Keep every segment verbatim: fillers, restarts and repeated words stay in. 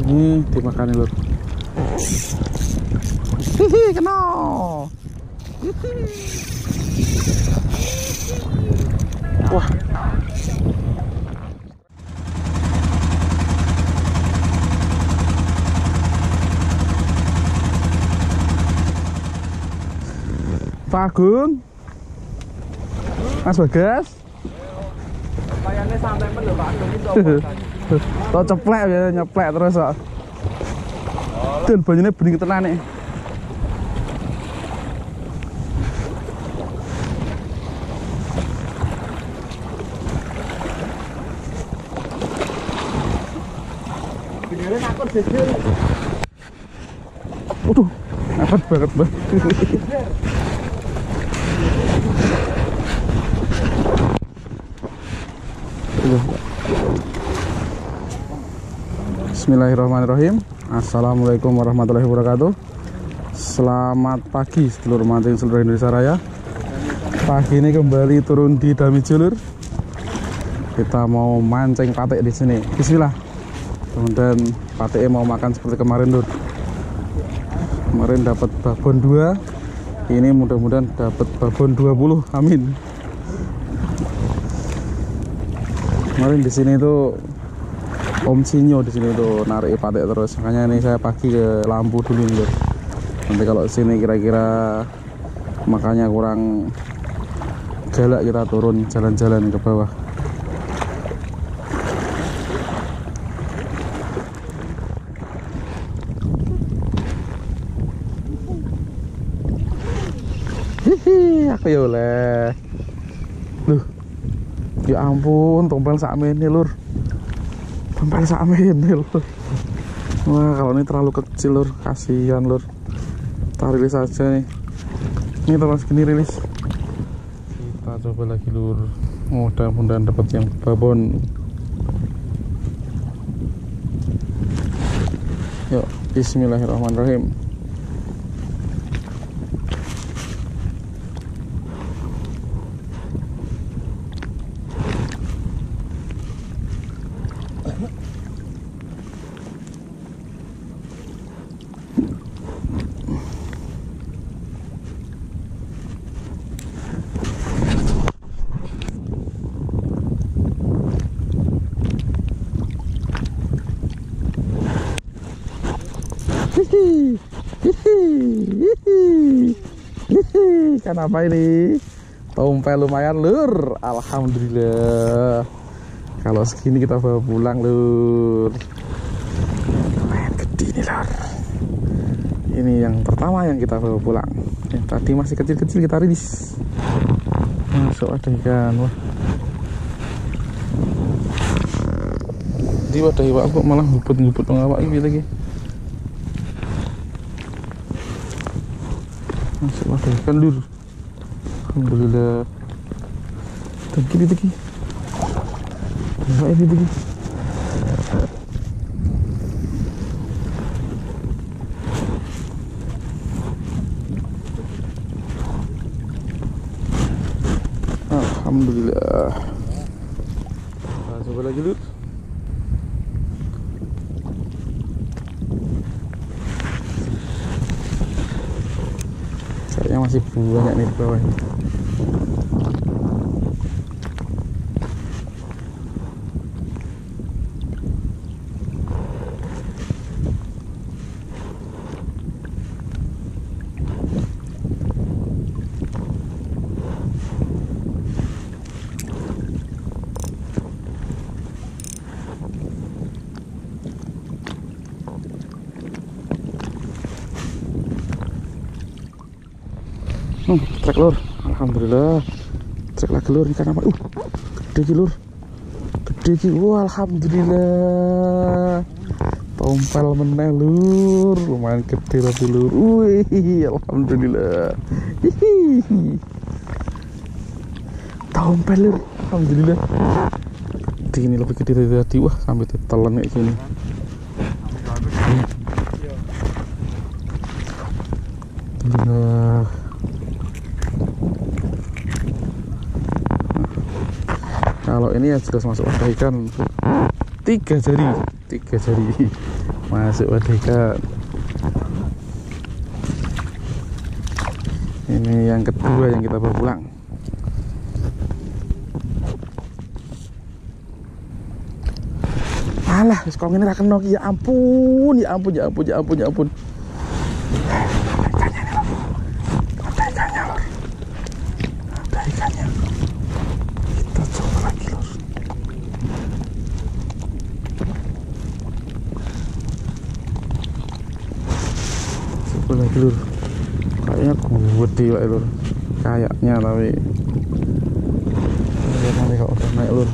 Ini dimakan lur. Hihi, kena. Wah. Pak Agung, Mas Bagas, kayaknya sampai menurut Pak Agung itu tau ceplek ya, nyeplek terus kok. Dan banyunya bening tenan nih. videonya takut jujur. Waduh, ngapet banget bang. Bismillahirrahmanirrahim. Assalamualaikum warahmatullahi wabarakatuh. Selamat pagi sedulur mancing seluruh Indonesia Raya. Pagi ini kembali turun di Dami Julur. Kita mau mancing patek di sini. Bismillah. Kemudian pateknya mau makan seperti kemarin lur. Kemarin dapat babon dua. Ini mudah-mudahan dapat babon dua puluh. Amin. Kemarin di sini tuh Om Sinyo di sini tuh narik patek terus, makanya ini saya pagi ke lampu dulu nih. Nanti kalau sini kira-kira makanya kurang galak, kita turun jalan-jalan ke bawah. Hihi, aku ya oleh. Loh, ya ampun, tompel sakmen nih lur. Sampai samin nih lur. Wah, kalau ini terlalu kecil lur, kasihan lur. Kita rilis aja nih. Ini terus gini rilis. Kita coba lagi lur. Mudah-mudahan dapat yang babon. Yuk, bismillahirrahmanirrahim. Hihi, hihi, hihi, kan apa ini? Tompel lumayan lur, alhamdulillah. Kalau segini kita bawa pulang lur. Lumayan gede nih lur. Ini yang pertama yang kita bawa pulang. Yang tadi masih kecil-kecil kita rilis. Masuk ada ikan, wah. Di wadah iwak kok malah nguput-nguput ngawak ini lagi. Masuk wadah ikan lur. Alhamdulillah. Tegi di tegi. Apa ini tegi? Alhamdulillah. Nah, coba lagi lur. Kayaknya masih banyak nih di bawah ini. Hmm, trek lur, alhamdulillah. Trek lagi lur, ikan apa? Uh, gede ki lur, gede ki. Wah, alhamdulillah. Tompel meneh lur, lumayan gede tapi lur. Wih, alhamdulillah. Hihi. Tompel lur, alhamdulillah. Gede ini lebih gede dari tadi. Wah, sampai ditelan kayak gini. Alhamdulillah. Kalau ini ya jelas masuk wadah ikan tiga jari. tiga jari masuk wadah ikan. Ini yang kedua yang kita bawa pulang. Alah, sekarang ini rakan noki, ya ampun, ya ampun, ya ampun, ya ampun, ya ampun. Ada ikannya lor, ada ikannya. Kita coba lagi lor. Coba lagi lor. Kayaknya gede lah lor. Kayaknya tapi. Lihat nanti kalau udah naik lor.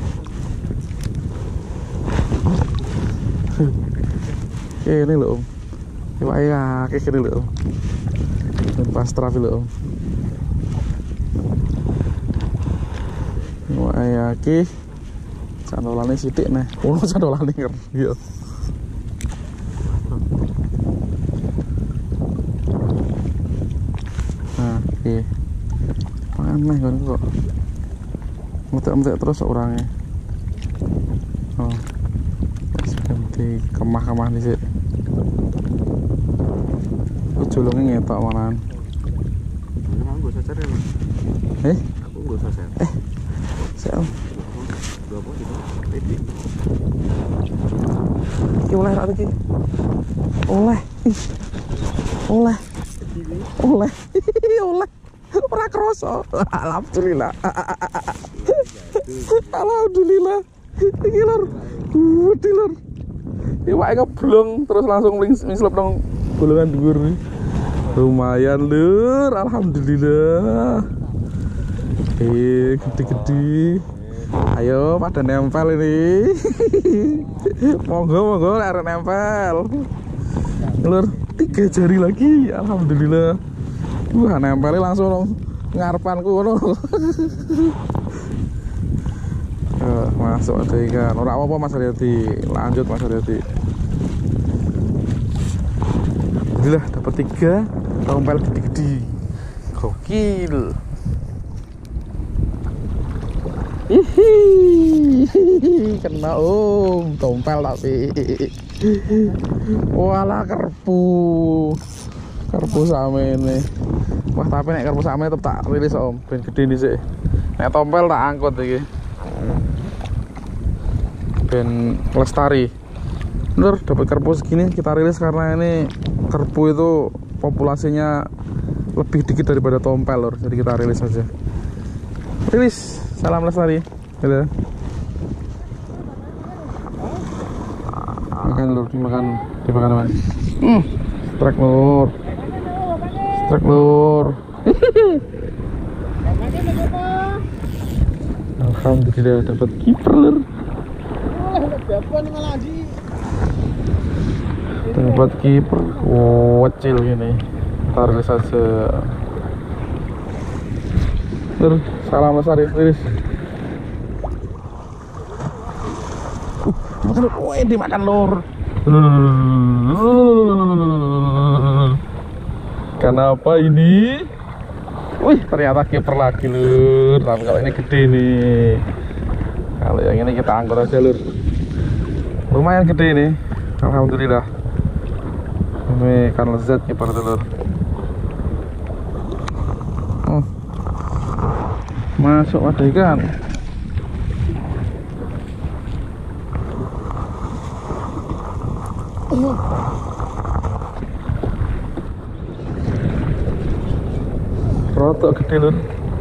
Ini loh om, ini ya, kayak gini loh om, dan pas trafi loh om, ini ya, ki, candolannya sidik nih, oh candolannya ngerti, nah, ki, aneh kan kok, metek-metek terus orangnya, oh, ganti kemah-kemah nih sih. Julungnya ngetok malahan. Aku gak sacer ya. Eh? Aku gak sacer. Eh. Sel. Dua apa gitu? Pedi. Iki oleh ra iki. Oleh. Oleh. Oleh. Oleh. Ora kroso. Alhamdulillah. Alhamdulillah. Iki lur. Gede lur. Iwake ngeblong terus langsung mislep nang bolongan dhuwur. Lumayan lur, alhamdulillah. Eh, gede-gede. Ayo pada nempel ini. Monggo monggo arek nempel. Lur, tiga jari lagi, alhamdulillah. Wah, nempelnya langsung ngarepanku ngono. Uh, masuk ada ikan. Ora apa-apa Mas Haryati. Lanjut Mas Haryati. Alhamdulillah dapat tiga tompel gede-gede. Gokil. Hihi, kena om, tompel tapi. Walah kerpu. Kerpu sama ini. Wah, tapi nek kerpu sama tetep tak rilis om, ben gede dhisik. Nek tompel tak angkut iki. Ben lestari. Bener, dapat kerpu segini kita rilis karena ini kerpu itu populasinya lebih dikit daripada tompel lor, jadi kita rilis aja. Rilis, salam lestari. Halo. Makan lor, dimakan, dimakan apa? Hmm, strike lor, strike lor. Alhamdulillah dapat kiper lor. Dapat kiper kecil gini, taruh saja. Lur, salam lestari, rilis. Uh, dimakan lur, woi dimakan lur. Kenapa ini? Wih, ternyata kiper lagi lur. Tapi kalau ini gede nih. Kalau yang ini kita angkut aja lur. Lumayan gede ini, alhamdulillah. Ini ikan lezat kiper telur. Oh, masuk ada ikan. Rotok gede lur.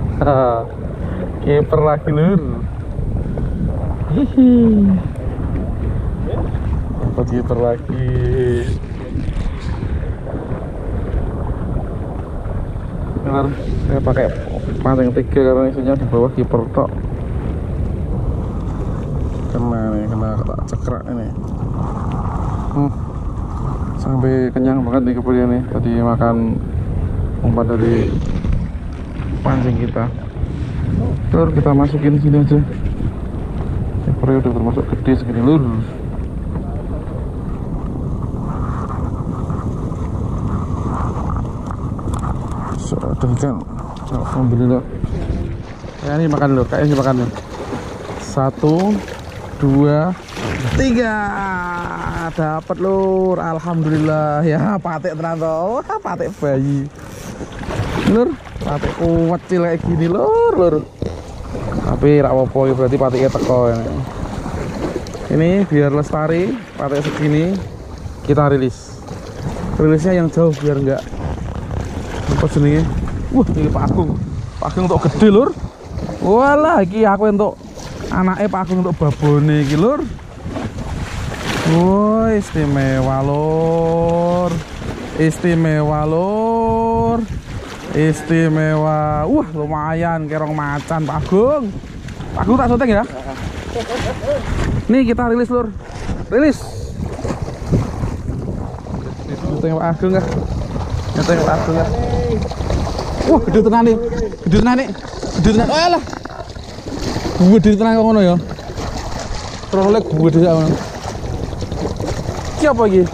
Kiper lagi lur. Hihi. Dapat kiper lagi. Benar, saya pakai pancing tiga karena isinya di bawah kiper tok. Kena nih, kena tak cekrak ini. Hmm, sampai kenyang banget nih kemudian nih. Tadi makan umpan dari pancing kita. Terus kita masukin sini aja. Kipernya udah termasuk gede segini lur. Ada ikan, alhamdulillah. Ya ini makan dulu, kayaknya makan dulu. Satu, dua, tiga dapat lur, alhamdulillah ya. Patek tenan toh, wah patek bayi lur, patek kuat kayak gini lur lur. Tapi rak apa-apa berarti pateknya teko ini. Ini biar lestari patek segini kita rilis. Rilisnya yang jauh biar enggak apa jenenge. Wah, ini Pak Agung. Pak Agung untuk gede lur. Walah iki aku untuk anaknya Pak Agung untuk babone iki lur. Wah, istimewa lur. Istimewa lur. Istimewa. Wah, lumayan kerong macan Pak Agung. Pak Agung tak syuting ya. Nih kita rilis lur. Rilis. Syuting Pak Agung ya. Syuting Pak Agung ya. Wah, gede tenan nih. Gede tenan nih. Gede tenan. Oh alah. Gede tenan kok ngono ya. Terus oleh gede sak ngono. Ki apa iki?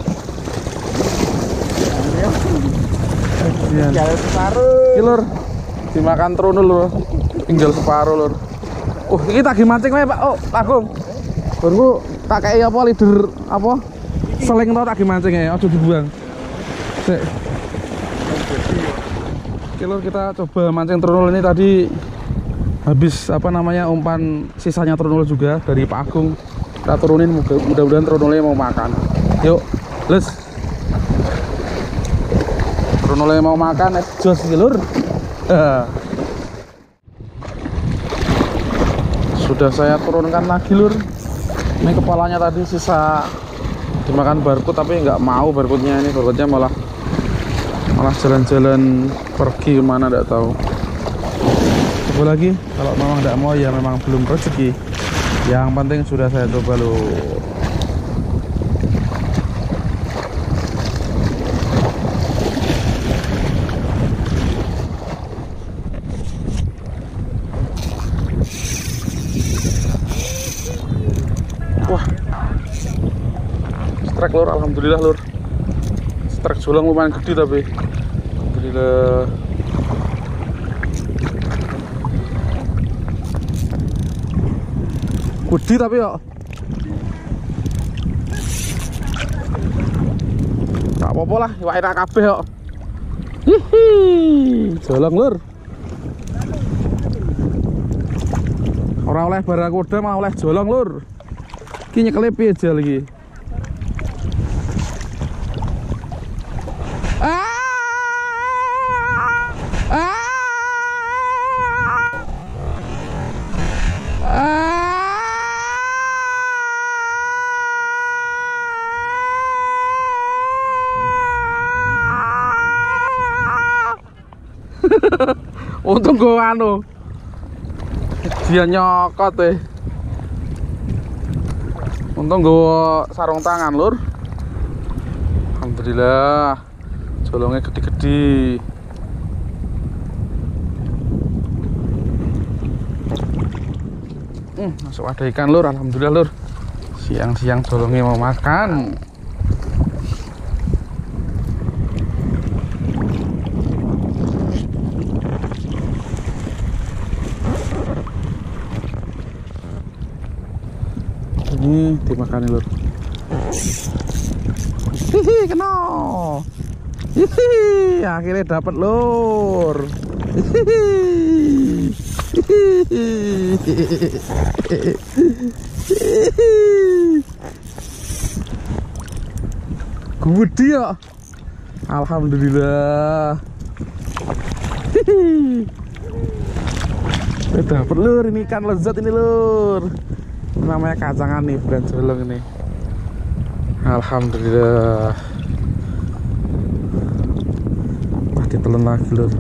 Tinggal separuh. Iki lur. Dimakan trunul lur. Tinggal separuh lur. Oh, iki tak mancing wae, Pak. Oh, Pak Agung. Baru tak kei apa leader apa? Seling tau tak mancing ya, aja dibuang. Sik. Oke lur, kita coba mancing trunul ini tadi habis apa namanya umpan sisanya trunul juga dari Pak Agung. Kita turunin, mudah-mudahan trunulnya mau makan. Yuk, les. Trunulnya mau makan, jos lur. Sudah saya turunkan lagi lur. Ini kepalanya tadi sisa dimakan barcode tapi nggak mau barcode-nya, ini barcode-nya malah malah jalan-jalan pergi kemana nggak tahu. Coba lagi, kalau memang nggak mau ya memang belum rezeki. Yang penting sudah saya coba loh. Wah, strike lur, alhamdulillah lur. Strike julang lumayan gede tapi alhamdulillah. Gede tapi kok gak apa-apa lah, iwak enak kabeh kok. Hihi, jolong lur. Ora oleh barakuda malah oleh jolong lur. Ki nyekele piye aja lagi. Ah! Ah! Untung gue anu dia nyokot deh. Untung gue sarung tangan lur. Alhamdulillah jolongnya gede-gede. Hmm, masuk ada ikan lur, alhamdulillah lur. Siang-siang jolongnya mau makan. Ini dimakan lur. Hihi, kena. Hihi, akhirnya dapat lur. Hihi. Gede ya. Alhamdulillah. Hihi. Dapat lur, ini ikan lezat ini lur. Namanya kacangan nih, bukan jolong ini. Alhamdulillah. Wah, ditelan lagi lur.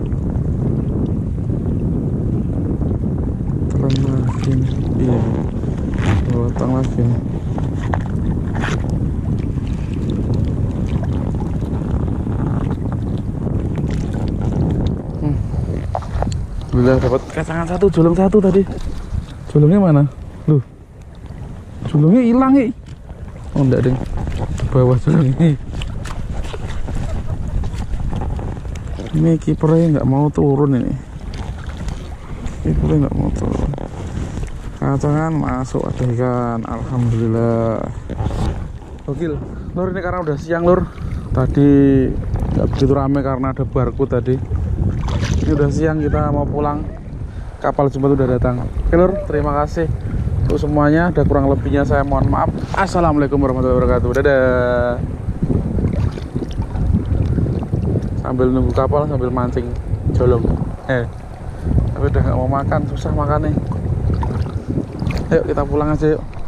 Telan lagi. Iya. Lotang lagi. Hmm. Alhamdulillah dapat kacangan satu, jolong satu tadi. Jolongnya mana? Loh. Jolongnya hilang nih. Oh enggak deh, bawah jolong ini. Ini kipernya nggak mau turun ini. Kipernya nggak mau turun. kacangan masuk ada ikan, alhamdulillah. Gokil lur, ini karena udah siang lur, tadi nggak begitu rame karena ada barcode tadi. Ini udah siang, kita mau pulang, kapal jumbo udah datang. Oke lur, terima kasih untuk semuanya, ada kurang lebihnya saya mohon maaf. Assalamualaikum warahmatullahi wabarakatuh, dadah. Sambil nunggu kapal sambil mancing jolong, eh tapi udah nggak mau makan, susah makannya. Ayo kita pulang aja yuk.